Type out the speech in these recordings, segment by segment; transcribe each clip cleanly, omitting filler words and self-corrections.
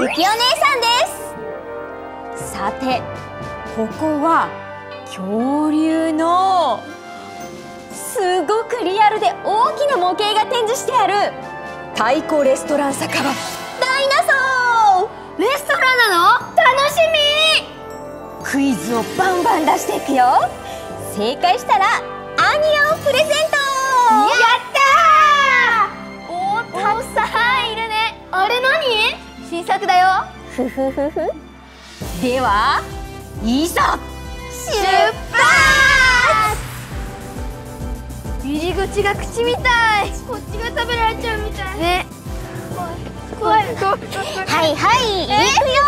ゆきお姉さんです。さて、ここは恐竜のすごくリアルで大きな模型が展示してある太鼓レストラン酒場ダイナソー。レストランなの？楽しみ。クイズをバンバン出していくよ。正解したらアニヤをプレゼント。やったー。おー、たくさんいるね。あれ何？新作だよ。ふふふふ。では、いざ出発。入り口が口みたい。こっちが食べられちゃうみたいね。怖い。はいはい、行くよ。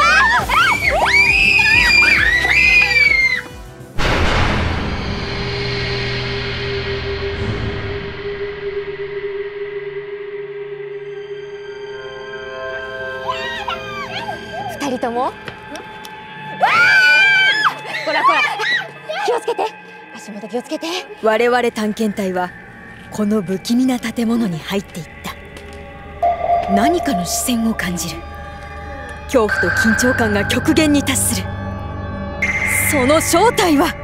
二人とも。こらこら、気をつけて。足元気をつけて。 我々探検隊はこの不気味な建物に入っていった。何かの視線を感じる。恐怖と緊張感が極限に達する。その正体は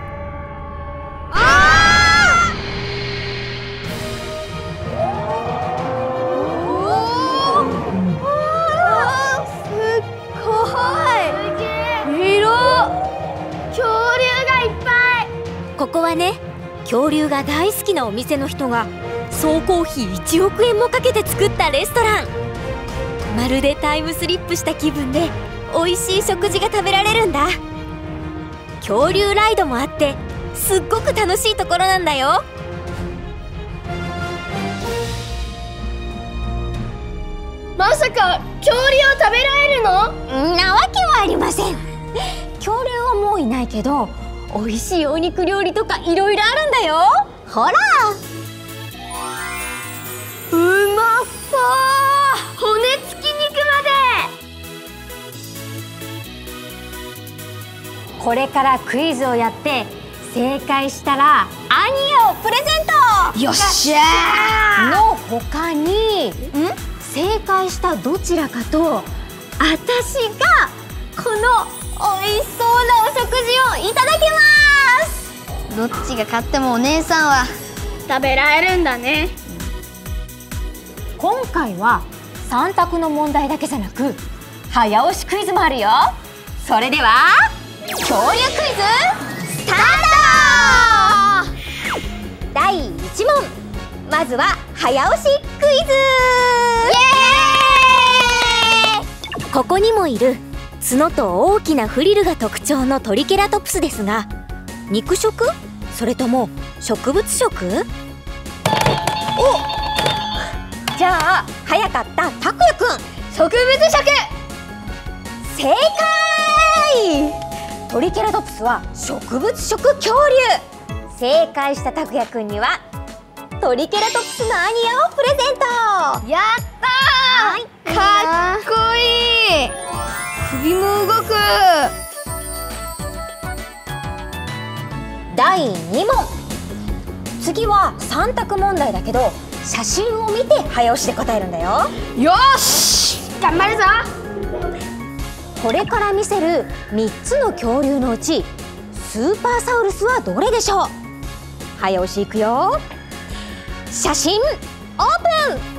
ここはね、恐竜が大好きなお店の人が総工費1億円もかけて作ったレストラン。まるでタイムスリップした気分で美味しい食事が食べられるんだ。恐竜ライドもあってすっごく楽しいところなんだよ。 まさか恐竜を食べられるの？ なわけはありません。恐竜はもういないけど、美味しいお肉料理とかいろいろあるんだよ。ほら、うまそう。 骨付き肉まで。これからクイズをやって正解したらアニヤをプレゼント。 よっしゃー。 の他に、正解したどちらかと私がこの美味しそうなお食事をいただきます。 どっちが勝ってもお姉さんは食べられるんだね。 今回は3択の問題だけじゃなく早押しクイズもあるよ。それでは恐竜クイズスタート。第1問、まずは早押しクイズ。イエーイ。ここにもいる角と大きなフリルが特徴のトリケラトプスですが、肉食？それとも植物食？お、じゃあ早かったたくやくん、植物食。正解。トリケラトプスは植物食恐竜。正解したたくやくんにはトリケラトプスのアニヤをプレゼント。 やったー。かっこいい。首も動く。 第2問、次は3択問題だけど写真を見て早押しで答えるんだよ。 よし、頑張るぞ。 これから見せる3つの恐竜のうちスーパーサウルスはどれでしょう？早押しいくよ。写真オープン。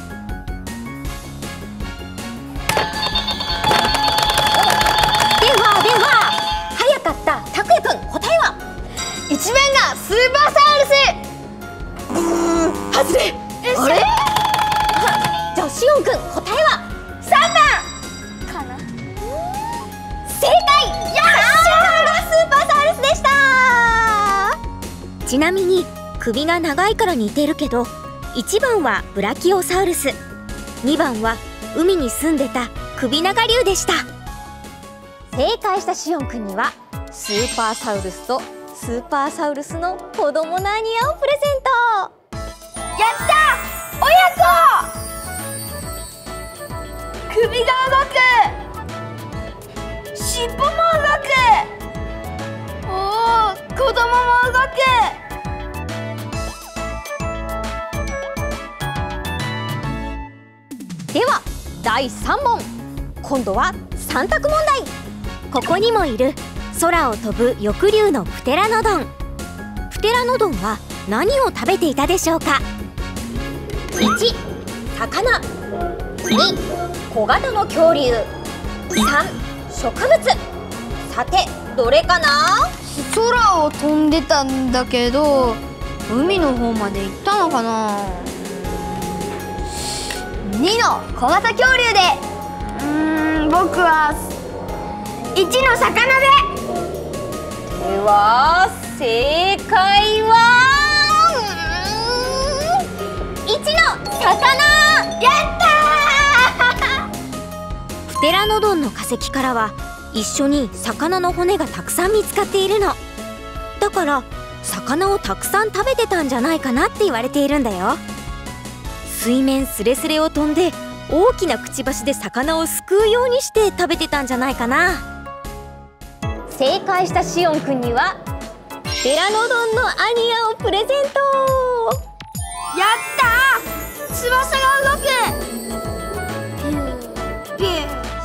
早かったたくやくん、答えは 1番がスーパーサウルス。 外れ。あれ？じゃあしおんくん、答えは 3番かな。 正解。よっしゃー。スーパーサウルスでした。ちなみに首が長いから似てるけど、1番はブラキオサウルス、2番は海に住んでた首長竜でした。正解したしおんくんにはスーパーサウルスとスーパーサウルスの子供のアニヤをプレゼント。 やった、親子。首が動く。尻尾も動く。おお、子供も動く。 では第3問、 今度は3択問題。 ここにもいる空を飛ぶ翼竜のプテラノドン。プテラノドンは何を食べていたでしょうか。 1、魚。2、小型の恐竜。3、植物。さてどれかな。 空を飛んでたんだけど海の方まで行ったのかな。2の小型恐竜で。僕は1の魚で。 では正解は1の魚。 やったプテラノドンの化石からは一緒に魚の骨がたくさん見つかっているの。だから魚をたくさん食べてたんじゃないかなって言われているんだよ。水面スレスレを飛んで大きなくちばしで魚をすくうようにして食べてたんじゃないかな。 正解したしおんくんにはプテラノドンのアニヤをプレゼント。 やったー、翼が動く。ピュー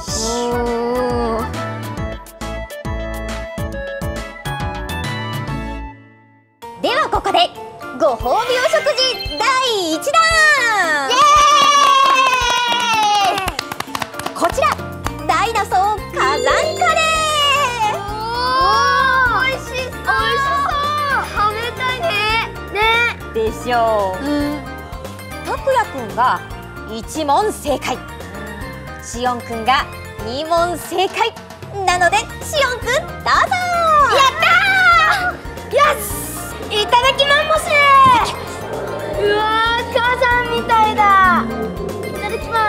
ではここでご褒美お食事第1弾。こちらダイナソー火山カレー。 おいしそう。食べたいね。 でしょう。たくやくんが1問正解、しおんくんが2問正解なのでしおんくんどうぞ。 やったー。よし、いただきます。うわー、火山みたいだ。いただきます。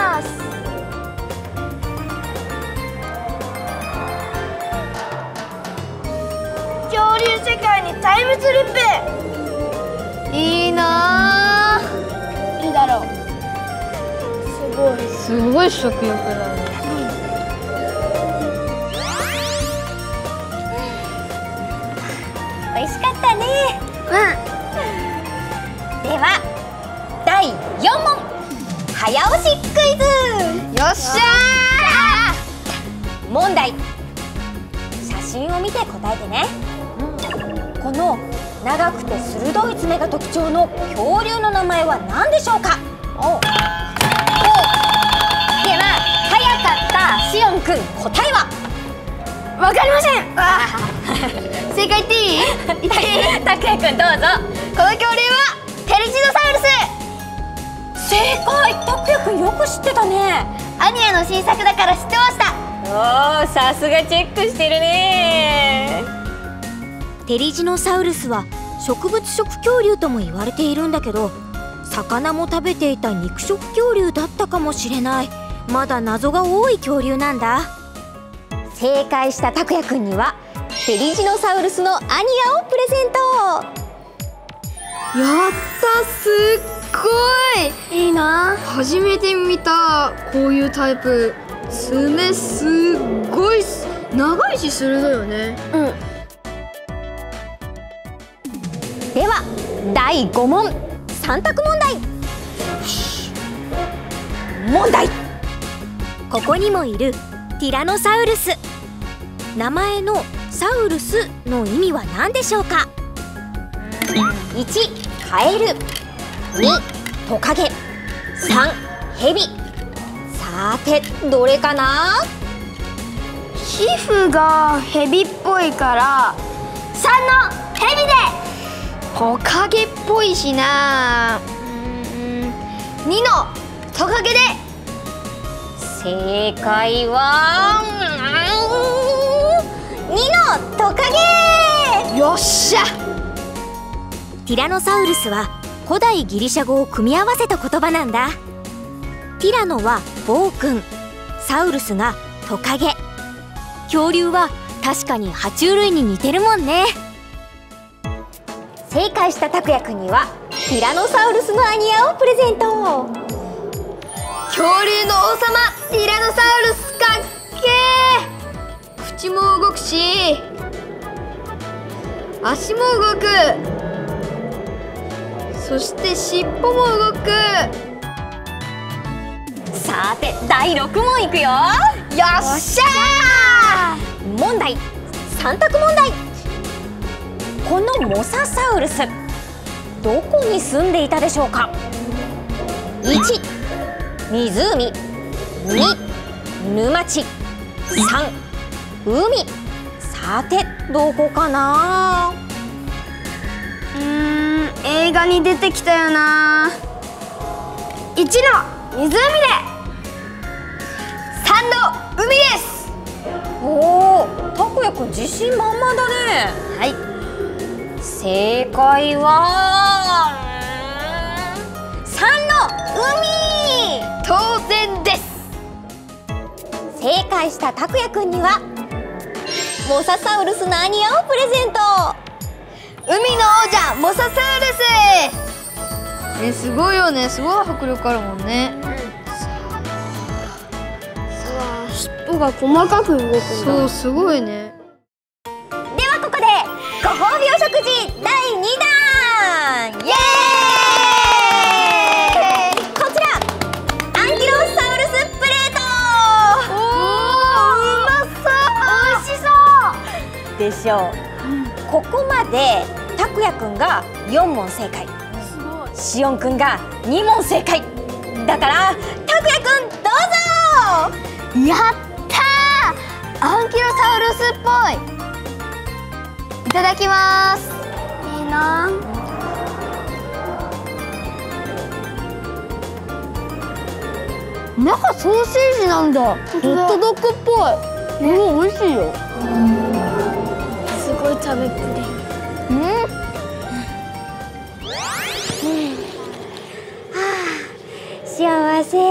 恐竜世界にタイムスリップ。いいなー。いいだろう。すごい食欲だね。 美味しかったね。では第4問早押しクイズ。 よっしゃ問題、写真を見て答えてね。この長くて鋭い爪が特徴の恐竜の名前は何でしょうか。では早かったしおんくん、答えは。 ー。わかりません。正解言っていい？言っていい？ たくやくんどうぞ。 この恐竜はテリジノサウルス。 正解。たくやくんよく知ってたね。 アニヤの新作だから知ってました。 おー、さすがチェックしてるね。 テリジノサウルスは植物食恐竜とも言われているんだけど、魚も食べていた肉食恐竜だったかもしれない。まだ謎が多い恐竜なんだ。 正解したたくやくんにはテリジノサウルスのアニヤをプレゼント。 やった、すっごいいいな。初めて見たこういうタイプ。爪すっごい長いし鋭いよね。 では第5問3択問題。問題、 ここにもいるティラノサウルス。名前のサウルスの意味は何でしょうか。 1、カエル。2、トカゲ。3、ヘビ。さてどれかな。 皮膚がヘビっぽいから3のヘビで。トカゲっぽいしな。2のトカゲで。 正解は2のトカゲ。 よっしゃ。 ティラノサウルスは古代ギリシャ語を組み合わせた言葉なんだ。ティラノは暴君、サウルスがトカゲ。恐竜は確かに爬虫類に似てるもんね。 正解したたくやくんにはティラノサウルスのアニヤをプレゼント。 恐竜の王様ティラノサウルスかっけー。口も動くし足も動く。そして尻尾も動く。 さて第6問いくよ。 よっしゃ問題、3択問題。このモササウルス、どこに住んでいたでしょうか。1、湖。2、沼地。3、海。さてどこかな。 映画に出てきたよな。1の湖で、3の海です。 おお、たくやくん自信満々だね。 はい、 正解は3の海。 当然です。 正解したたくやくんにはモササウルスのアニヤをプレゼント。 海の王者モササウルス、すごいよね。すごい迫力あるもんね。尻尾が細かく動くんだ。そう、すごいね。 ではここでご褒美お食事第2弾。イエーイ。こちらアンキロサウルスプレート。 おー、うまそう。美味しそうでしょう。ここまでたくやくんが4問正解、しおんくんが2問正解だから、たくやくんどうぞ。 やったー、アンキロサウルスっぽい。いただきます。いいな。中ソーセージなんだ。ホットドッグっぽい。美味しいよ。すごい食べっぷり。 幸せ。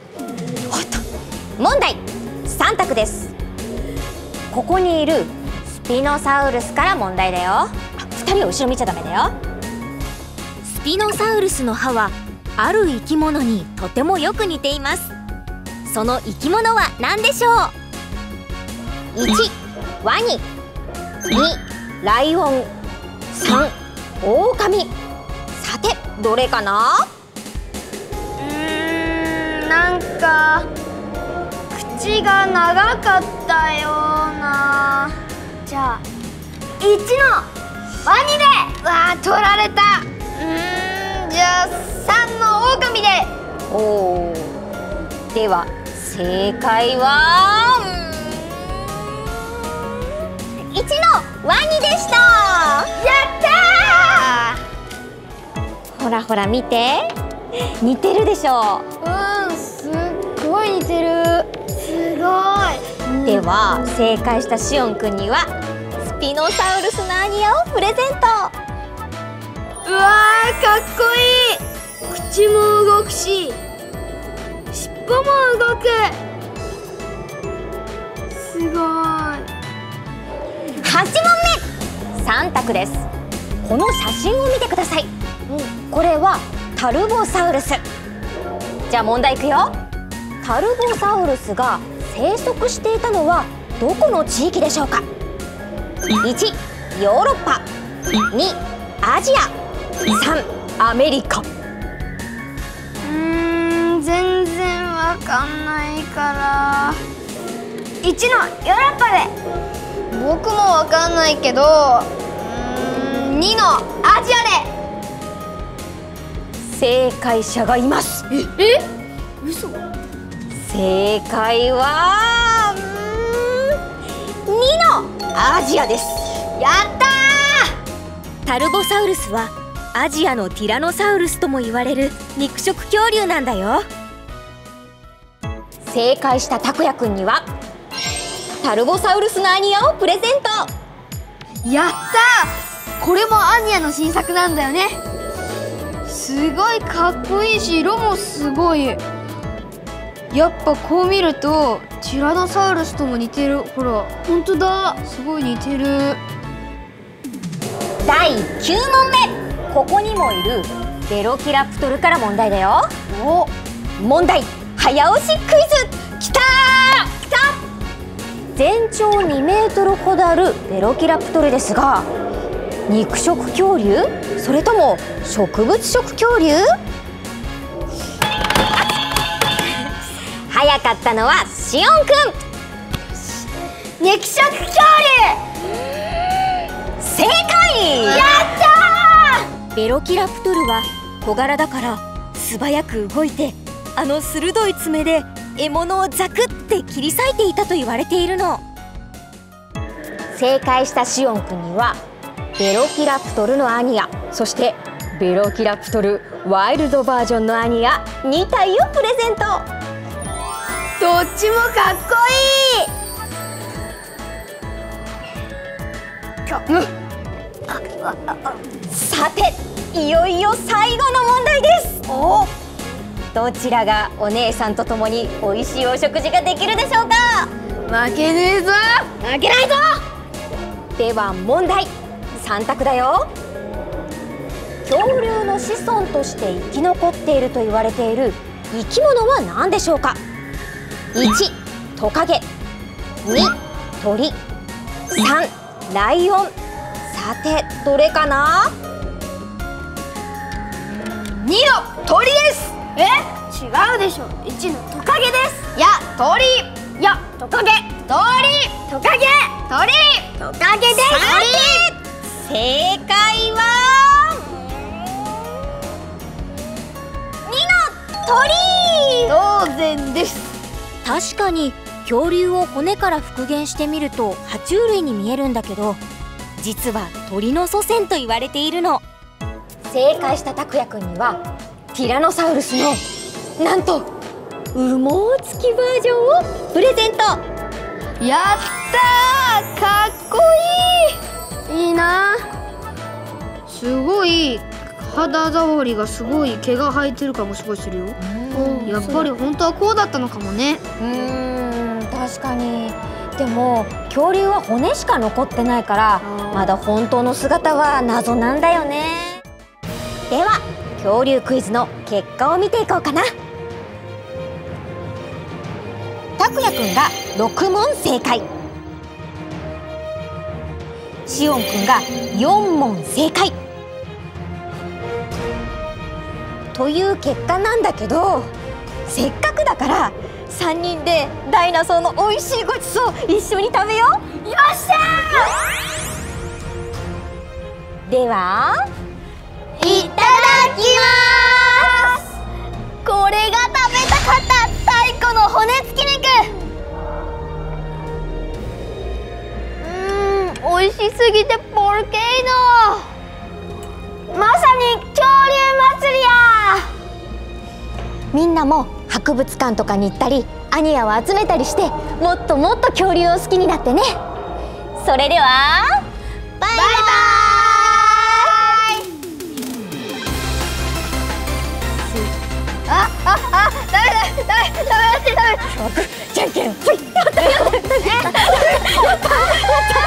問題、3択です。ここにいるスピノサウルスから問題だよ。2人を後ろ見ちゃダメだよ。スピノサウルスの歯はある生き物にとてもよく似ています。その生き物は何でしょう。1、ワニ。2、ライオン。3、オオカミ。さてどれかな。 なんか口が長かったような。じゃあ1のワニで。わあ、取られた。じゃあ3のオオカミで。 おー、では正解は1のワニでした。 やったー。ほらほら見て、似てるでしょう。 すっごい似てる。すごい。 では正解したしおんくんにはスピノサウルスのアニヤをプレゼント。 うわー、かっこいい。口も動くし尻尾も動く。すごい。 8問目、3択です。この写真を見てください。これはタルボサウルス。じゃあ問題いくよ。タルボサウルスが生息していたのはどこの地域でしょうか。1、ヨーロッパ。2、アジア。3、アメリカ。 全然わかんないから1のヨーロッパで。僕もわかんないけど2のアジアで。 正解者がいます。 嘘。 正解は2のアジアです。 やったー。 タルボサウルスはアジアのティラノサウルスとも言われる肉食恐竜なんだよ。 正解したたくやくんにはタルボサウルスのアニヤをプレゼント。 やったー。これもアニヤの新作なんだよね。すごいかっこいいし、色もすごい。やっぱこう見るとティラノサウルスとも似てる。ほら、本当だ。すごい似てる。 第9問目、ここにもいるベロキラプトルから問題だよ。問題、早押しクイズ。きたー。全長2メートルほどあるベロキラプトルですが、肉食恐竜、それとも植物食恐竜？早かったのはしおんくん。 肉食恐竜。 正解。 やったベロキラプトルは小柄だから素早く動いて、あの鋭い爪で獲物をザクって切り裂いていたと言われているの。 正解したシオンくんにはベロキラプトルのアニヤ、そしてベロキラプトルワイルドバージョンのアニヤ2体をプレゼント。 どっちもかっこいい。 さて、いよいよ最後の問題です。どちらがお姉さんと共に美味しいお食事ができるでしょうか。 負けねえぞ。負けないぞ。 では問題、3択だよ。恐竜の子孫として生き残っていると言われている生き物は何でしょうか。1、トカゲ、2、鳥、3、ライオン。さて、どれかな。 2の鳥です。違うでしょ。1のトカゲです。いや鳥。いやトカゲ。鳥。トカゲ。鳥。トカゲです。 正解は2の鳥。 当然です。 確かに恐竜を骨から復元してみると爬虫類に見えるんだけど、実は鳥の祖先と言われているの。 正解した拓也くんにはティラノサウルスのなんと羽毛付きバージョンをプレゼント。 やったー、かっこいい。いいな。すごい肌触りがすごい毛が生えてる感もすごいするよ。やっぱり本当はこうだったのかもね。 確かに。でも恐竜は骨しか残ってないから、まだ本当の姿は謎なんだよね。では恐竜クイズの結果を見ていこうかな。拓也くんが6問正解、しおんくんが4問正解という結果なんだけど、せっかくだから3人でダイナソーの美味しいごちそう一緒に食べよう。よっしゃー。ではいただきます。これが食べたかった太古の骨付き肉。美味しすぎてボルケーノ。まさに恐竜祭りや。みんなも博物館とかに行ったりアニヤを集めたりして、もっともっと恐竜を好きになってね。それではバイバイ。ダメ。じゃんけんほい。やった